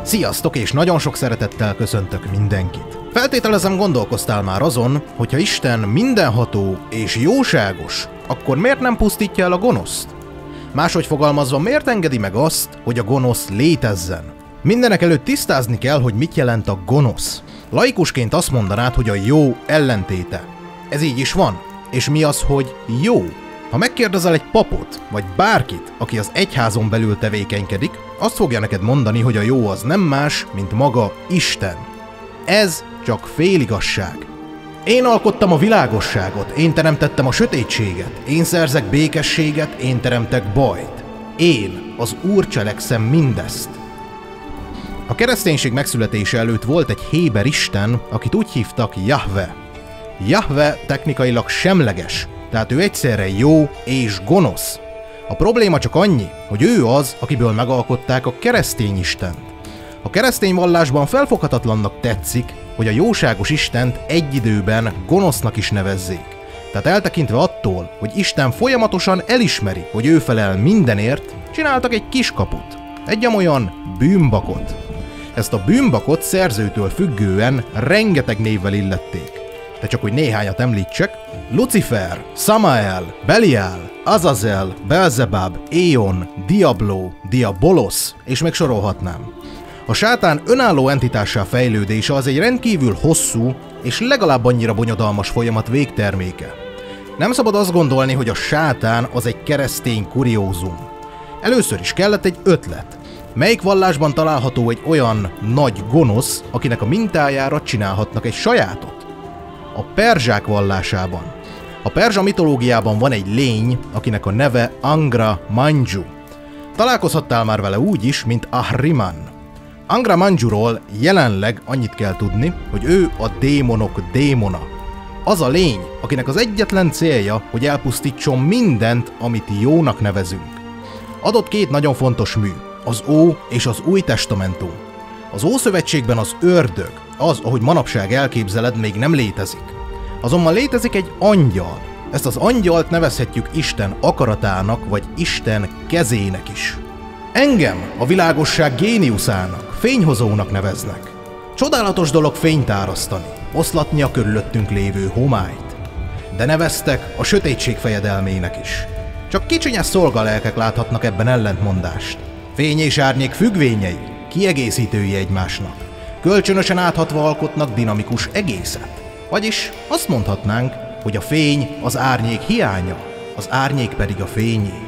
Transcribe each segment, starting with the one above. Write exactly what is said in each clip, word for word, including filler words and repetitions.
Sziasztok, és nagyon sok szeretettel köszöntök mindenkit. Feltételezem, gondolkoztál már azon, hogyha Isten mindenható és jóságos, akkor miért nem pusztítja el a gonoszt? Máshogy fogalmazva, miért engedi meg azt, hogy a gonosz létezzen? Mindenek előtt tisztázni kell, hogy mit jelent a gonosz. Laikusként azt mondanád, hogy a jó ellentéte. Ez így is van. És mi az, hogy jó? Ha megkérdezel egy papot, vagy bárkit, aki az egyházon belül tevékenykedik, azt fogja neked mondani, hogy a jó az nem más, mint maga Isten. Ez csak féligasság. Én alkottam a világosságot, én teremtettem a sötétséget, én szerzek békességet, én teremtek bajt. Én, az Úr cselekszem mindezt. A kereszténység megszületése előtt volt egy héber isten, akit úgy hívtak Jahve. Jahve technikailag semleges, tehát ő egyszerre jó és gonosz. A probléma csak annyi, hogy ő az, akiből megalkották a keresztény istent. A keresztény vallásban felfoghatatlannak tetszik, hogy a jóságos Istent egy időben gonosznak is nevezzék. Tehát eltekintve attól, hogy Isten folyamatosan elismeri, hogy ő felel mindenért, csináltak egy kiskaput, egy amolyan bűnbakot. Ezt a bűnbakot szerzőtől függően rengeteg névvel illették. De csak hogy néhányat említsek: Lucifer, Samael, Belial, Azazel, Belzebub, Éon, Diablo, Diabolos, és még sorolhatnám. A sátán önálló entitássá fejlődése az egy rendkívül hosszú és legalább annyira bonyodalmas folyamat végterméke. Nem szabad azt gondolni, hogy a sátán az egy keresztény kuriózum. Először is kellett egy ötlet. Melyik vallásban található egy olyan nagy gonosz, akinek a mintájára csinálhatnak egy sajátot? A perzsák vallásában. A perzsa mitológiában van egy lény, akinek a neve Angra Mainyu. Találkozhattál már vele úgy is, mint Ahriman. Angra Mainyuról jelenleg annyit kell tudni, hogy ő a démonok démona. Az a lény, akinek az egyetlen célja, hogy elpusztítson mindent, amit jónak nevezünk. Adott két nagyon fontos mű, az Ó és az Új Testamentum. Az Ószövetségben az ördög, az, ahogy manapság elképzeled, még nem létezik. Azonban létezik egy angyal. Ezt az angyalt nevezhetjük Isten akaratának, vagy Isten kezének is. Engem a világosság géniuszának, fényhozónak neveznek. Csodálatos dolog fényt árasztani, oszlatni a körülöttünk lévő homályt. De neveztek a sötétség fejedelmének is. Csak kicsinyes szolgalelkek láthatnak ebben ellentmondást. Fény és árnyék függvényei, kiegészítői egymásnak. Kölcsönösen áthatva alkotnak dinamikus egészet. Vagyis azt mondhatnánk, hogy a fény az árnyék hiánya, az árnyék pedig a fényé.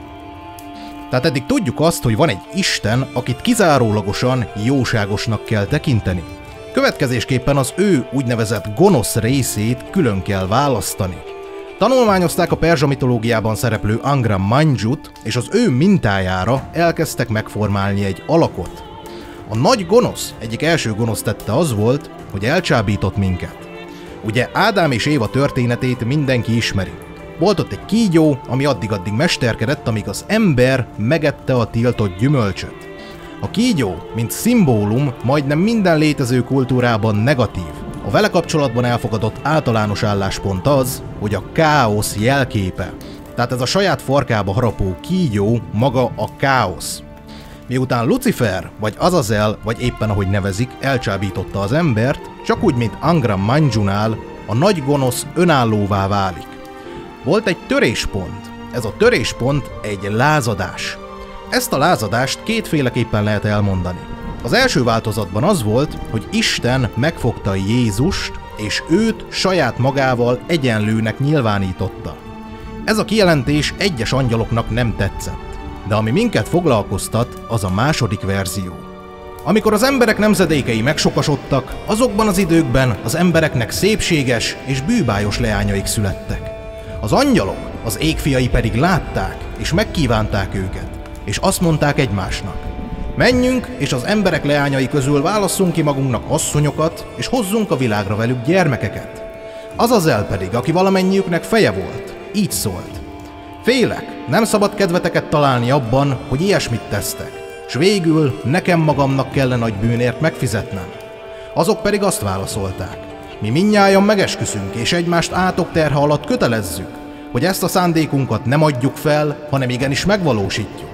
Tehát eddig tudjuk azt, hogy van egy Isten, akit kizárólagosan jóságosnak kell tekinteni. Következésképpen az ő úgynevezett gonosz részét külön kell választani. Tanulmányozták a perzsa mitológiában szereplő Angra Mainyut, és az ő mintájára elkezdtek megformálni egy alakot. A nagy gonosz egyik első gonosz tette az volt, hogy elcsábított minket. Ugye Ádám és Éva történetét mindenki ismeri. Volt ott egy kígyó, ami addig-addig mesterkedett, amíg az ember megette a tiltott gyümölcsöt. A kígyó, mint szimbólum, majdnem minden létező kultúrában negatív. A vele kapcsolatban elfogadott általános álláspont az, hogy a káosz jelképe. Tehát ez a saját farkába harapó kígyó maga a káosz. Miután Lucifer, vagy Azazel, vagy éppen ahogy nevezik, elcsábította az embert, csak úgy, mint Angra Mainyunál, a nagy gonosz önállóvá válik. Volt egy töréspont. Ez a töréspont egy lázadás. Ezt a lázadást kétféleképpen lehet elmondani. Az első változatban az volt, hogy Isten megfogta Jézust, és őt saját magával egyenlőnek nyilvánította. Ez a kijelentés egyes angyaloknak nem tetszett. De ami minket foglalkoztat, az a második verzió. Amikor az emberek nemzedékei megsokasodtak, azokban az időkben az embereknek szépséges és bűbájos leányaik születtek. Az angyalok, az égfiai pedig látták és megkívánták őket, és azt mondták egymásnak: menjünk, és az emberek leányai közül válasszunk ki magunknak asszonyokat, és hozzunk a világra velük gyermekeket. Azazel pedig, aki valamennyiüknek feje volt, így szólt: félek, nem szabad kedveteket találni abban, hogy ilyesmit tesztek, s végül nekem magamnak kellene nagy bűnért megfizetnem. Azok pedig azt válaszolták: mi mindnyájan megesküszünk, és egymást átok terhe alatt kötelezzük, hogy ezt a szándékunkat nem adjuk fel, hanem igenis megvalósítjuk.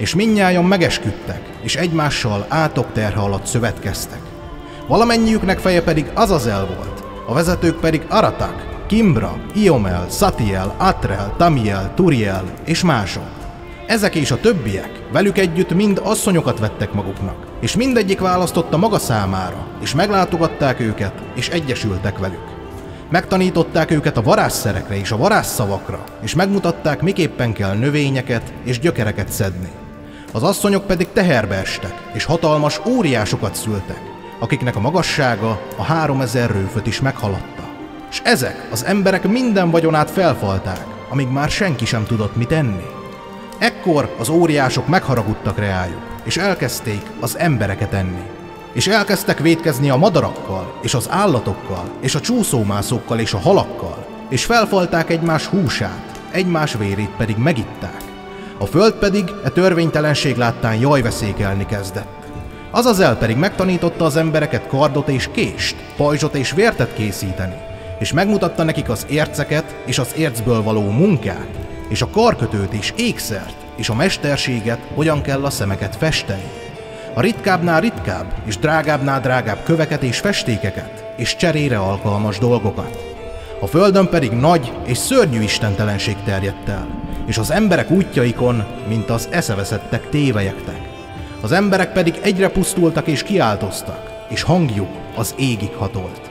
és mindnyájan megesküdtek, és egymással átok terhe alatt szövetkeztek. Valamennyiüknek feje pedig Azazel volt, a vezetők pedig Aratak, Kimbra, Iomel, Szatiel, Atrel, Tamiel, Turiel és mások. Ezek és a többiek velük együtt mind asszonyokat vettek maguknak, és mindegyik választotta maga számára, és meglátogatták őket, és egyesültek velük. Megtanították őket a varázsszerekre és a varázsszavakra, és megmutatták, miképpen kell növényeket és gyökereket szedni. Az asszonyok pedig teherbe estek, és hatalmas óriásokat szültek, akiknek a magassága a háromezer rőföt is meghaladta. És ezek az emberek minden vagyonát felfalták, amíg már senki sem tudott mit enni. Ekkor az óriások megharagudtak reájuk, és elkezdték az embereket enni. És elkezdtek vétkezni a madarakkal, és az állatokkal, és a csúszómászókkal, és a halakkal, és felfalták egymás húsát, egymás vérét pedig megitták. A föld pedig e törvénytelenség láttán jajveszékelni kezdett. Azazel pedig megtanította az embereket kardot és kést, pajzsot és vértet készíteni, és megmutatta nekik az érceket és az ércből való munkát, és a karkötőt és ékszert, és a mesterséget, hogyan kell a szemeket festeni. A ritkábbnál ritkább, és drágábbnál drágább köveket és festékeket, és cserére alkalmas dolgokat. A földön pedig nagy és szörnyű istentelenség terjedt el, és az emberek útjaikon, mint az eszeveszettek tévelyegtek. Az emberek pedig egyre pusztultak és kiáltoztak, és hangjuk az égig hatolt.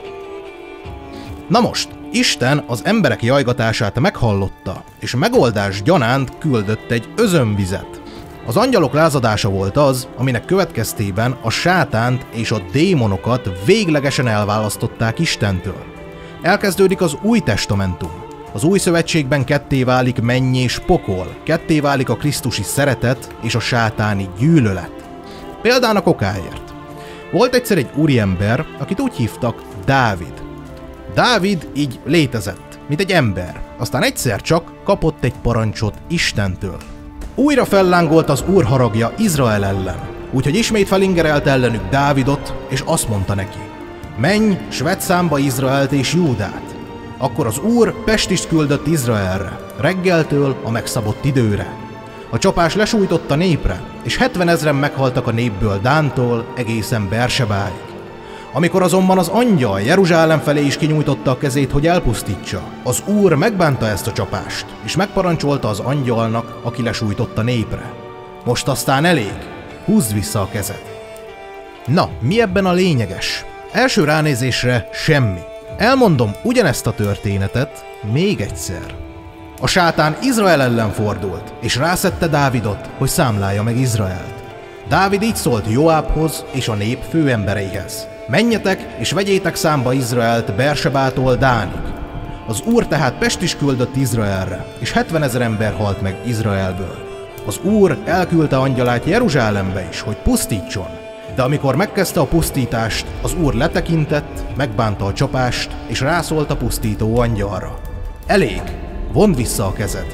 Na most, Isten az emberek jajgatását meghallotta, és megoldás gyanánt küldött egy özönvizet. Az angyalok lázadása volt az, aminek következtében a sátánt és a démonokat véglegesen elválasztották Istentől. Elkezdődik az új testamentum. Az új szövetségben ketté válik menny és pokol, ketté válik a krisztusi szeretet és a sátáni gyűlölet. Példának okáért. Volt egyszer egy úriember, akit úgy hívtak Dávid. Dávid így létezett, mint egy ember, aztán egyszer csak kapott egy parancsot Istentől. Újra fellángolt az Úr haragja Izrael ellen, úgyhogy ismét felingerelt ellenük Dávidot, és azt mondta neki: menj, s vedd számba Izraelt és Júdát. Akkor az Úr pestist küldött Izraelre, reggeltől a megszabott időre. A csapás lesújtott a népre, és hetvenezren meghaltak a népből Dántól egészen Bersebáig. Amikor azonban az angyal Jeruzsálem felé is kinyújtotta a kezét, hogy elpusztítsa, az Úr megbánta ezt a csapást, és megparancsolta az angyalnak, aki lesújtott a népre: most aztán elég, húzd vissza a kezed. Na, mi ebben a lényeges? Első ránézésre semmi. Elmondom ugyanezt a történetet még egyszer. A sátán Izrael ellen fordult, és rászedte Dávidot, hogy számlálja meg Izraelt. Dávid így szólt Joábhoz és a nép főembereihez: menjetek és vegyétek számba Izraelt Bersebától Dánig. Az Úr tehát pestist küldött Izraelre, és hetvenezer ember halt meg Izraelből. Az Úr elküldte angyalát Jeruzsálembe is, hogy pusztítson. De amikor megkezdte a pusztítást, az Úr letekintett, megbánta a csapást, és rászólt a pusztító angyalra: elég, vondd vissza a kezed.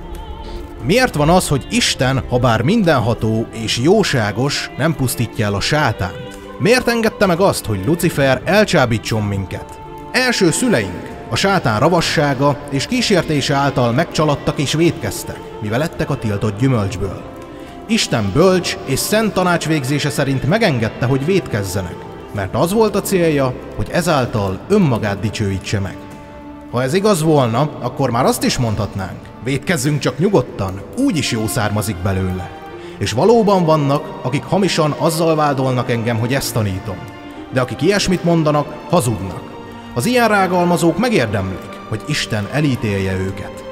Miért van az, hogy Isten, ha bár mindenható és jóságos, nem pusztítja el a sátánt? Miért engedte meg azt, hogy Lucifer elcsábítson minket? Első szüleink a sátán ravassága és kísértése által megcsaladtak és vétkeztek, mivel ettek a tiltott gyümölcsből. Isten bölcs és szent tanácsvégzése szerint megengedte, hogy vétkezzenek, mert az volt a célja, hogy ezáltal önmagát dicsőítse meg. Ha ez igaz volna, akkor már azt is mondhatnánk: vétkezzünk csak nyugodtan, úgyis jó származik belőle. És valóban vannak, akik hamisan azzal vádolnak engem, hogy ezt tanítom. De akik ilyesmit mondanak, hazudnak. Az ilyen rágalmazók megérdemlik, hogy Isten elítélje őket.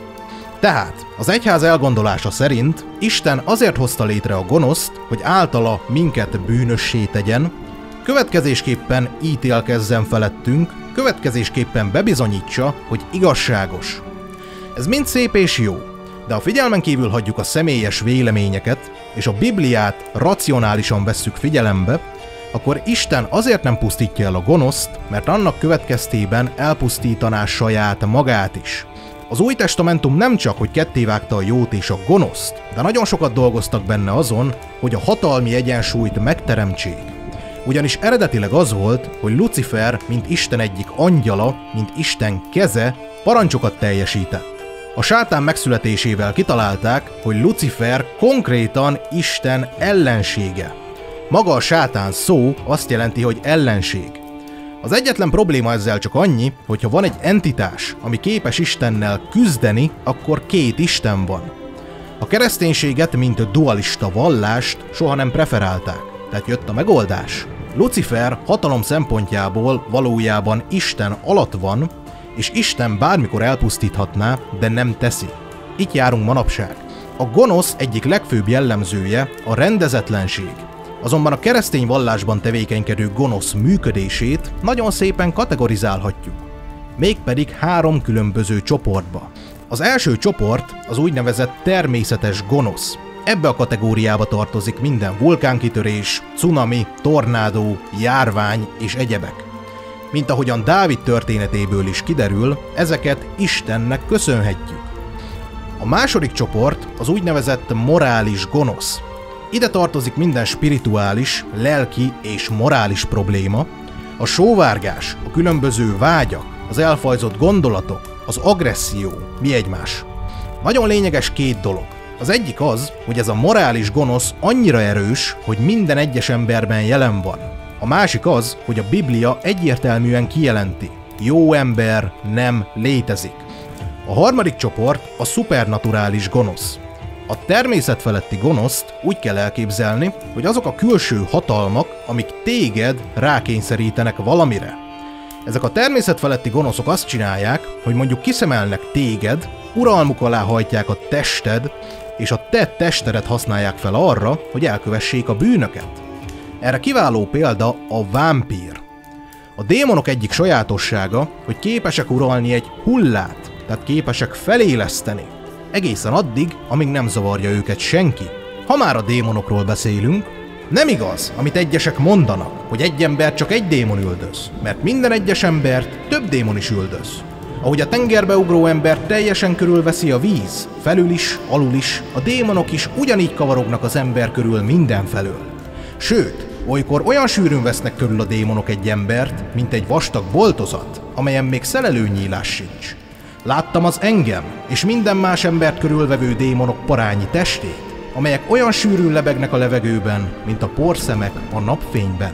Tehát az egyház elgondolása szerint Isten azért hozta létre a gonoszt, hogy általa minket bűnössé tegyen, következésképpen ítélkezzen felettünk, következésképpen bebizonyítsa, hogy igazságos. Ez mind szép és jó, de ha figyelmen kívül hagyjuk a személyes véleményeket, és a Bibliát racionálisan vesszük figyelembe, akkor Isten azért nem pusztítja el a gonoszt, mert annak következtében elpusztítaná saját magát is. Az Új Testamentum nem csak, hogy kettévágta a jót és a gonoszt, de nagyon sokat dolgoztak benne azon, hogy a hatalmi egyensúlyt megteremtsék. Ugyanis eredetileg az volt, hogy Lucifer, mint Isten egyik angyala, mint Isten keze, parancsokat teljesített. A sátán megszületésével kitalálták, hogy Lucifer konkrétan Isten ellensége. Maga a sátán szó azt jelenti, hogy ellenség. Az egyetlen probléma ezzel csak annyi, hogy ha van egy entitás, ami képes Istennel küzdeni, akkor két Isten van. A kereszténységet, mint dualista vallást soha nem preferálták, tehát jött a megoldás. Lucifer hatalom szempontjából valójában Isten alatt van, és Isten bármikor elpusztíthatná, de nem teszi. Itt járunk manapság. A gonosz egyik legfőbb jellemzője a rendezetlenség. Azonban a keresztény vallásban tevékenykedő gonosz működését nagyon szépen kategorizálhatjuk. Mégpedig három különböző csoportba. Az első csoport az úgynevezett természetes gonosz. Ebbe a kategóriába tartozik minden vulkánkitörés, cunami, tornádó, járvány és egyebek. Mint ahogyan Dávid történetéből is kiderül, ezeket Istennek köszönhetjük. A második csoport az úgynevezett morális gonosz. Ide tartozik minden spirituális, lelki és morális probléma, a sóvárgás, a különböző vágyak, az elfajzott gondolatok, az agresszió, mi egymás. Nagyon lényeges két dolog. Az egyik az, hogy ez a morális gonosz annyira erős, hogy minden egyes emberben jelen van. A másik az, hogy a Biblia egyértelműen kijelenti, jó ember nem létezik. A harmadik csoport a szupernaturális gonosz. A természet feletti gonoszt úgy kell elképzelni, hogy azok a külső hatalmak, amik téged rákényszerítenek valamire. Ezek a természet feletti gonoszok azt csinálják, hogy mondjuk kiszemelnek téged, uralmuk alá hajtják a tested, és a te testedet használják fel arra, hogy elkövessék a bűnöket. Erre kiváló példa a vámpír. A démonok egyik sajátossága, hogy képesek uralni egy hullát, tehát képesek feléleszteni. Egészen addig, amíg nem zavarja őket senki. Ha már a démonokról beszélünk, nem igaz, amit egyesek mondanak, hogy egy ember csak egy démon üldöz, mert minden egyes embert több démon is üldöz. Ahogy a tengerbe ugró ember teljesen körülveszi a víz, felül is, alul is, a démonok is ugyanígy kavarognak az ember körül mindenfelől. Sőt, olykor olyan sűrűn vesznek körül a démonok egy embert, mint egy vastag boltozat, amelyen még szelelőnyílás sincs. Láttam az engem és minden más embert körülvevő démonok parányi testét, amelyek olyan sűrűn lebegnek a levegőben, mint a porszemek a napfényben.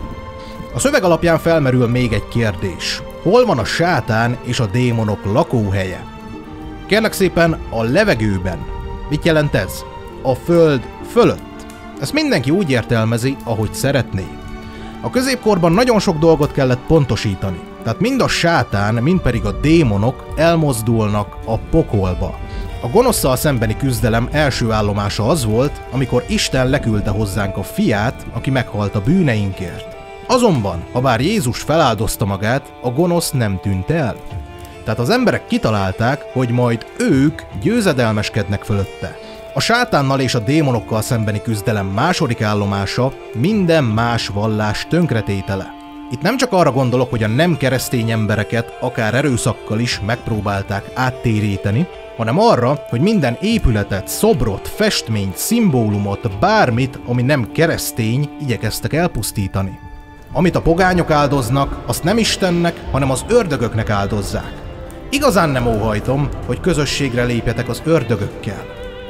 A szöveg alapján felmerül még egy kérdés. Hol van a sátán és a démonok lakóhelye? Kérlek szépen, a levegőben. Mit jelent ez? A föld fölött. Ezt mindenki úgy értelmezi, ahogy szeretné. A középkorban nagyon sok dolgot kellett pontosítani. Tehát mind a sátán, mind pedig a démonok elmozdulnak a pokolba. A gonoszszal szembeni küzdelem első állomása az volt, amikor Isten leküldte hozzánk a fiát, aki meghalt a bűneinkért. Azonban, ha bár Jézus feláldozta magát, a gonosz nem tűnt el. Tehát az emberek kitalálták, hogy majd ők győzedelmeskednek fölötte. A sátánnal és a démonokkal szembeni küzdelem második állomása minden más vallás tönkretétele. Itt nem csak arra gondolok, hogy a nem keresztény embereket akár erőszakkal is megpróbálták áttéríteni, hanem arra, hogy minden épületet, szobrot, festményt, szimbólumot, bármit, ami nem keresztény, igyekeztek elpusztítani. Amit a pogányok áldoznak, azt nem Istennek, hanem az ördögöknek áldozzák. Igazán nem óhajtom, hogy közösségre lépjetek az ördögökkel.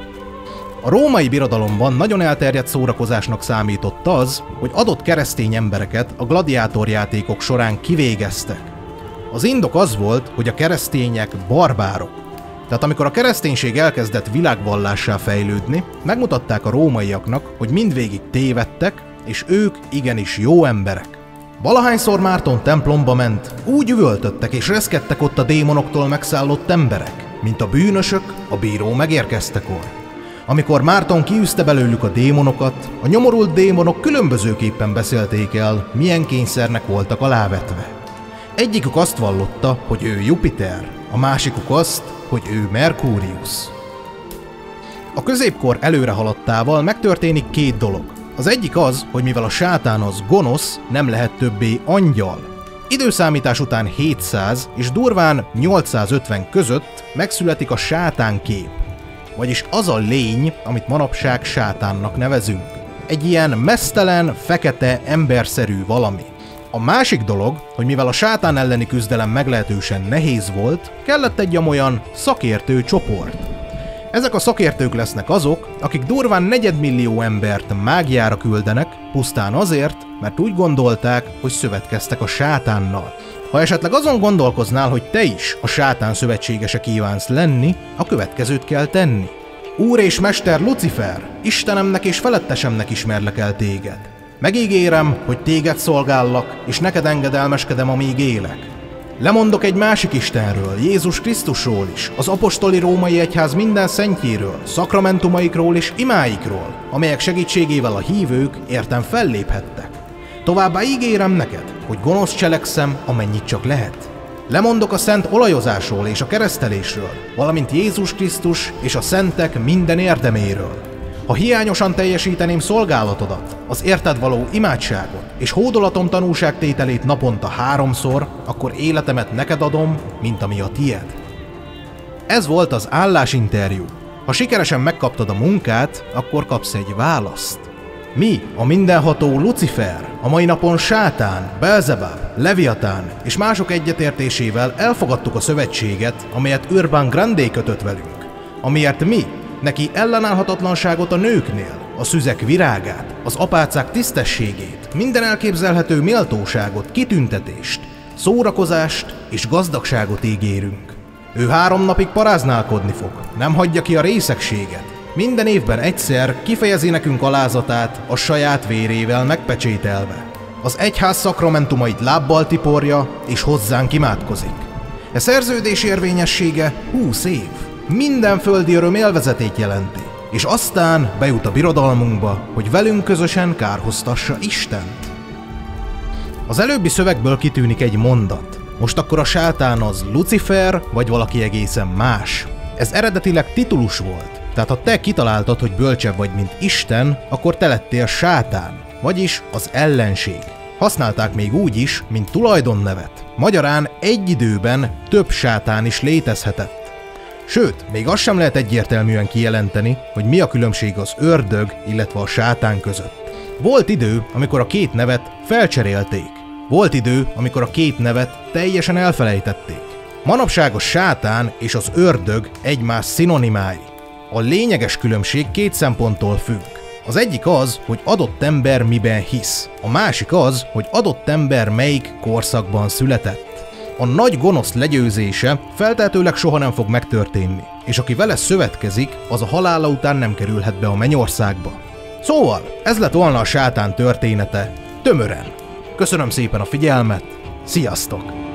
A római birodalomban nagyon elterjedt szórakozásnak számított az, hogy adott keresztény embereket a gladiátorjátékok során kivégeztek. Az indok az volt, hogy a keresztények barbárok. Tehát amikor a kereszténység elkezdett világvallássá fejlődni, megmutatták a rómaiaknak, hogy mindvégig tévedtek, és ők igenis jó emberek. Valahányszor Márton templomba ment, úgy üvöltöttek és reszkedtek ott a démonoktól megszállott emberek, mint a bűnösök a bíró megérkeztekor. Amikor Márton kiűzte belőlük a démonokat, a nyomorult démonok különbözőképpen beszélték el, milyen kényszernek voltak alávetve. Egyikük azt vallotta, hogy ő Jupiter, a másikuk azt, hogy ő Merkúrius. A középkor előre haladtával megtörténik két dolog. Az egyik az, hogy mivel a sátán az gonosz, nem lehet többé angyal. Időszámítás után hétszáz és durván nyolcszázötven között megszületik a sátánkép. Vagyis az a lény, amit manapság sátánnak nevezünk. Egy ilyen meztelen, fekete, emberszerű valami. A másik dolog, hogy mivel a sátán elleni küzdelem meglehetősen nehéz volt, kellett egy olyan szakértő csoport. Ezek a szakértők lesznek azok, akik durván negyedmillió embert mágiára küldenek, pusztán azért, mert úgy gondolták, hogy szövetkeztek a sátánnal. Ha esetleg azon gondolkoznál, hogy te is a sátán szövetségese kívánsz lenni, a következőt kell tenni. Úr és Mester Lucifer, Istenemnek és felettesemnek ismerlek el téged. Megígérem, hogy téged szolgállak, és neked engedelmeskedem, amíg élek. Lemondok egy másik Istenről, Jézus Krisztusról is, az apostoli római egyház minden szentjéről, szakramentumaikról és imáikról, amelyek segítségével a hívők értem felléphettek. Továbbá ígérem neked, hogy gonosz cselekszem, amennyit csak lehet. Lemondok a szent olajozásról és a keresztelésről, valamint Jézus Krisztus és a szentek minden érdeméről. Ha hiányosan teljesíteném szolgálatodat, az érted való imádságot és hódolatom tanúságtételét naponta háromszor, akkor életemet neked adom, mint ami a tied. Ez volt az állásinterjú. Ha sikeresen megkaptad a munkát, akkor kapsz egy választ. Mi, a mindenható Lucifer, a mai napon Sátán, Belzebub, Leviatán és mások egyetértésével elfogadtuk a szövetséget, amelyet Urban Grandé kötött velünk, amiért mi neki ellenállhatatlanságot a nőknél, a szüzek virágát, az apácák tisztességét, minden elképzelhető méltóságot, kitüntetést, szórakozást és gazdagságot ígérünk. Ő három napig paráználkodni fog, nem hagyja ki a részegséget. Minden évben egyszer kifejezi nekünk alázatát a saját vérével megpecsételve. Az egyház szakramentumait lábbal tiporja és hozzánk imádkozik. E szerződés érvényessége húsz év. Minden földi öröm élvezetét jelenti, és aztán bejut a birodalmunkba, hogy velünk közösen kárhoztassa Istent. Az előbbi szövegből kitűnik egy mondat. Most akkor a sátán az Lucifer, vagy valaki egészen más. Ez eredetileg titulus volt, tehát ha te kitaláltad, hogy bölcsebb vagy, mint Isten, akkor te lettél sátán, vagyis az ellenség. Használták még úgy is, mint tulajdonnevet. Magyarán egy időben több sátán is létezhetett. Sőt, még azt sem lehet egyértelműen kijelenteni, hogy mi a különbség az ördög, illetve a sátán között. Volt idő, amikor a két nevet felcserélték. Volt idő, amikor a két nevet teljesen elfelejtették. Manapság a sátán és az ördög egymás szinonimái. A lényeges különbség két szemponttól függ. Az egyik az, hogy adott ember miben hisz. A másik az, hogy adott ember melyik korszakban született. A nagy gonosz legyőzése feltehetőleg soha nem fog megtörténni, és aki vele szövetkezik, az a halála után nem kerülhet be a mennyországba. Szóval, ez lett volna a sátán története, tömören. Köszönöm szépen a figyelmet, sziasztok!